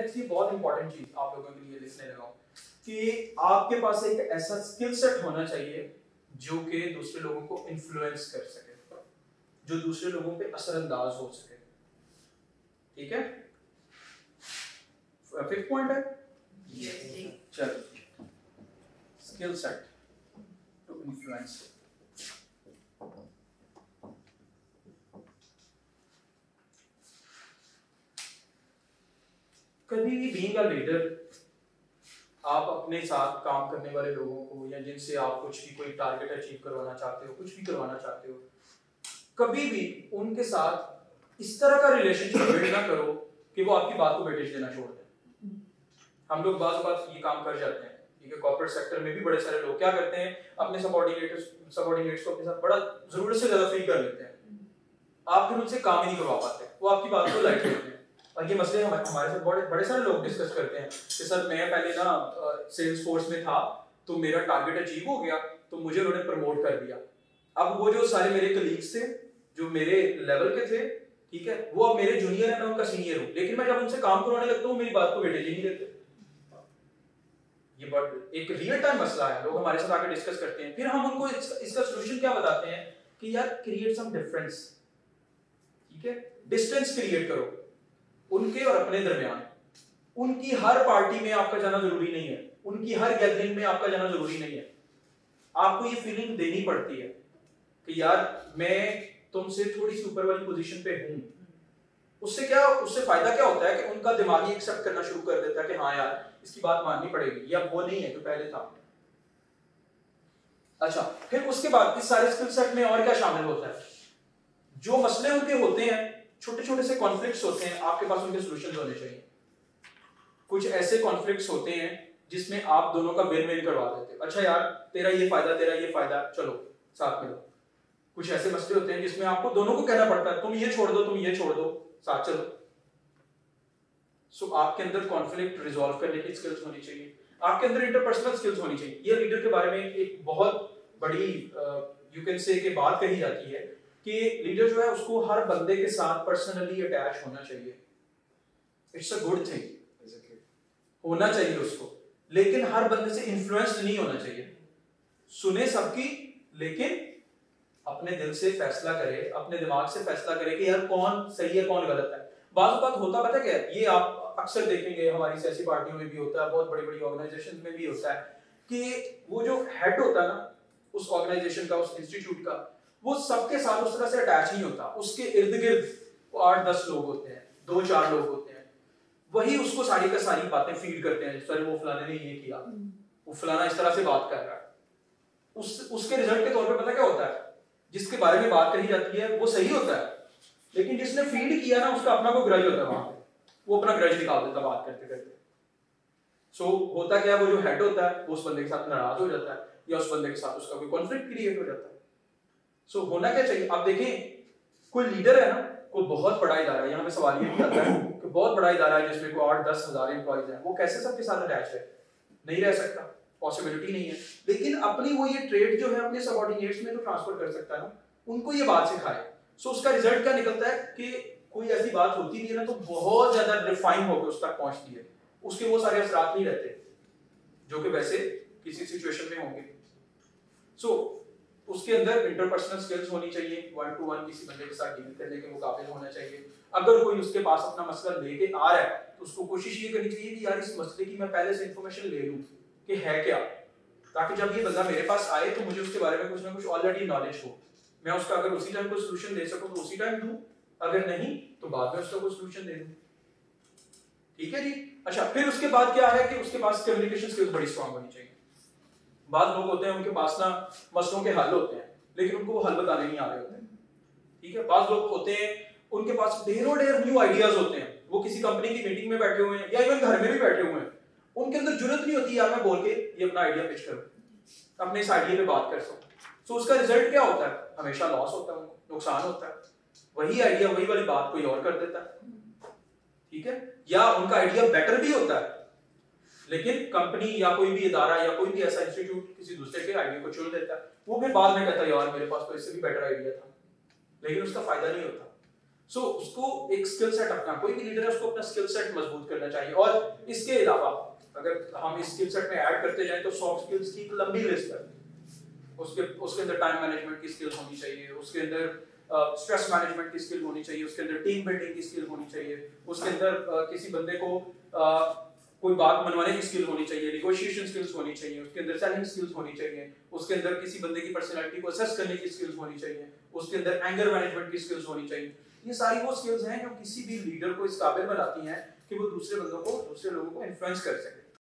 Next ये बहुत important चीज आप लोगों के लिए लिखने लगा कि आपके पास एक ऐसा स्किल सेट होना चाहिए जो कि दूसरे लोगों को इन्फ्लुएंस कर सके, जो दूसरे लोगों पे असरअंदाज हो सके। ठीक है, फिफ्थ पॉइंट है चलो, स्किल सेट टू इन्फ्लुएंस। कभी भी बीइंग अ लीडर, आप अपने साथ काम करने वाले लोगों को या जिनसे आप कुछ भी कोई टारगेट अचीव करवाना चाहते हो, कुछ भी करवाना चाहते हो, कभी भी उनके साथ इस तरह का रिलेशनशिप बिल्ड ना करो कि वो आपकी बात को वेटेज देना छोड़ दें। हम लोग बात ये काम कर जाते हैं, ठीक है, कॉर्पोरेट सेक्टर में भी बड़े सारे लोग क्या करते हैं, अपने सबऑर्डिनेट्स को अपने साथ बड़ा जरूरत से ज्यादा फ्री कर लेते हैं। आप फिर उनसे काम ही नहीं करवा पाते, वो आपकी बात को लाइट लेते हैं। और ये मसले हमारे साथ बड़े सारे लोग डिस्कस करते हैं कि सर मैं पहले ना सेल्स फोर्स में था तो मेरा टारगेट अचीव हो गया तो मुझे उन्होंने प्रमोट कर दिया। अब वो जो सारे मेरे कलीग्स थे जो मेरे लेवल के थे, ठीक है, वो अब मेरे जूनियर है, मैं उनका सीनियर हूँ, लेकिन मैं जब उनसे काम करवाने लगता हूँ मेरी बात को वेटेज ही नहीं देते। ये एक रियल टाइम मसला है, लोग हमारे साथ आकर डिस्कस करते हैं, फिर हम उनको इसका सोल्यूशन क्या बताते हैं कि यार क्रिएट सम डिफरेंस, ठीक है, डिस्टेंस क्रिएट करो उनके और अपने दरमियान। उनकी हर पार्टी में आपका जाना जरूरी नहीं है, उनकी हर गैदरिंग में आपका जाना जरूरी नहीं है। आपको ये फीलिंग देनी पड़ती है कि यार मैं तुमसे थोड़ी सी ऊपर वाली पोजीशन पे हूं। उससे फायदा क्या होता है कि उनका दिमाग ही एक्सेप्ट करना शुरू कर देता है कि हाँ यार इसकी बात माननी पड़ेगी, या वो नहीं है जो पहले था। अच्छा, फिर उसके बाद इस सारे स्किल सेट में और क्या शामिल होता है? जो मसले उनके होते हैं, छोटे छोटे से कॉन्फ्लिक्ट्स होते हैं, आपके पास उनके सॉल्यूशंस होने चाहिए। कुछ ऐसे कॉन्फ्लिक्ट्स होते हैं जिसमें आप दोनों का विन विन करवा देते हो। अच्छा यार तेरा ये फायदा, चलो साथ में लो। कुछ ऐसे मसले होते हैं जिसमें आपको दोनों को कहना पड़ता है तुम ये छोड़ दो, साथ चलो। सो आपके अंदर कॉन्फ्लिक्ट रिजॉल्व करने की स्किल्स होनी चाहिए, आपके अंदर इंटरपर्सनल स्किल्स होनी चाहिए। ये लीडर के बारे में एक बहुत बड़ी यू कैन से कि बात कही जाती है कि लीडर जो है उसको हर बंदे के साथ पर्सनली अटैच होना चाहिए। इट्स अ गुड थिंग, होना चाहिए उसको, लेकिन हर बंदे से इन्फ्लुएंस्ड नहीं होना चाहिए। सुने सबकी, लेकिन अपने दिल से फैसला करे, अपने दिमाग से फैसला करे कि यार कौन सही है कौन गलत है। बात होता पता क्या है, ये आप अक्सर देखेंगे हमारी सियासी पार्टियों में भी होता है, बहुत बड़ी बड़ी ऑर्गेनाइजेशन में भी होता है कि वो जो हेड होता है ना उस ऑर्गेनाइजेशन का, उस इंस्टीट्यूट का, वो सबके साथ उस तरह से अटैच नहीं होता। उसके इर्द गिर्द 8-10 लोग होते हैं, 2-4 लोग होते हैं, वही उसको सारी का सारी बातें फीड करते हैं। सर वो फलाने ने ये किया, वो फलाना इस तरह से बात कर रहा है। उसके रिजल्ट के तौर पे पता क्या होता है, जिसके बारे में बात कही जाती है वो सही होता है, लेकिन जिसने फीड किया ना उसका अपना कोई ग्रज होता है, वहां पे वो अपना ग्रज निकाल देता बात करते करते। सो होता क्या है, वो जो हेड होता है वो उस बंदे के साथ नाराज हो जाता है या उस बंदे के साथ उसका कोई कॉन्फ्लिक्ट क्रिएट हो जाता है। सो होना क्या चाहिए, आप देखें कोई लीडर है ना, कोई बहुत बड़ा इदारा है, यहाँ पे सवाल ये भी आता है कि बहुत बड़ा इदारा है जिसमें कोई 8-10 हज़ार एम्प्लॉइज हैं, वो कैसे सबके साथ अटैच है? नहीं रह सकता, पॉसिबिलिटी नहीं है। लेकिन अपनी वो ये ट्रेड जो है अपने सबऑर्डिनेट्स में तो ट्रांसफर कर सकता है ना, उनको ये बात सिखाए। सो उसका रिजल्ट क्या निकलता है कि कोई ऐसी बात होती नहीं है ना तो बहुत ज्यादा रिफाइन होकर उस तक पहुंचती है, उसके वो सारे असरात नहीं रहते जो कि वैसे किसी सिचुएशन में होंगे। सो उसके अंदर इंटरपर्सनल स्किल्स होनी चाहिए, 1-to-1 किसी बंदे के साथ डील करने के मुकाबिल होना चाहिए। अगर कोई उसके पास अपना मसला लेके आ रहा है तो उसको कोशिश ये करनी चाहिए कि यार इस मसले की मैं पहले से इंफॉर्मेशन ले लूं कि है क्या, ताकि जब ये बंदा मेरे पास आए तो मुझे उसके बारे में कुछ ना कुछ ऑलरेडी नॉलेज हो। मैं उसका अगर उसी टाइम कोई सॉल्यूशन दे सकूं तो उसी टाइम दूं, अगर नहीं तो बाद में उसका कोई सॉल्यूशन दे दूं। ठीक है जी। अच्छा, फिर उसके बाद क्या है कि उसके पास कम्युनिकेशन स्किल्स बड़ी स्ट्रांग होनी चाहिए। बाद लोग होते हैं उनके पास ना मसलों के हल होते हैं, लेकिन उनको वो हल बताने नहीं आ रहे होते। ठीक है, बाद लोग होते हैं उनके पास ढेरों न्यू आइडियाज होते हैं, वो किसी कंपनी की मीटिंग में बैठे हुए हैं या इवन घर में भी बैठे हुए हैं, उनके अंदर जरूरत नहीं होती यार मैं बोल के ये अपना आइडिया पिच करूं, अपने इस आइडिया पे बात कर सकूं। सो उसका रिजल्ट क्या होता है? हमेशा लॉस होता है, उनको नुकसान होता है। वही आइडिया, वही वाली बात कोई और कर देता है। ठीक है, या उनका आइडिया बेटर भी होता है, लेकिन कंपनी या कोई भी इदारा या कोई भी ऐसा इंस्टीट्यूट किसी दूसरे के आइडिया को चुन लेता है, वो फिर बाद में कहता है यार मेरे पास तो इससे भी बेटर आइडिया था, लेकिन उसका फायदा नहीं होता। सो उसको एक स्किल सेट अपना, कोई भी लीडर है उसको अपना स्किल सेट मजबूत करना चाहिए। और इसके अलावा अगर हम इस स्किल सेट में ऐड करते जाएं तो सॉफ्ट स्किल्स की एक लंबी लिस्ट है। उसके अंदर टाइम मैनेजमेंट की स्किल होनी चाहिए, उसके अंदर स्ट्रेस मैनेजमेंट की स्किल होनी चाहिए, उसके अंदर टीम बिल्डिंग की स्किल होनी चाहिए, उसके अंदर किसी बंदे को कोई बात मनवाने की स्किल होनी चाहिए, नेगोशिएशन स्किल्स होनी चाहिए, उसके अंदर सेलिंग स्किल्स होनी चाहिए, उसके अंदर किसी बंदे की पर्सनैलिटी को असेस करने की स्किल्स होनी चाहिए, उसके अंदर एंगर मैनेजमेंट की स्किल्स होनी चाहिए। ये सारी वो स्किल्स हैं जो किसी भी लीडर को इस काबिल बनाती हैं कि वो दूसरे लोगों को इन्फ्लुएंस कर सके।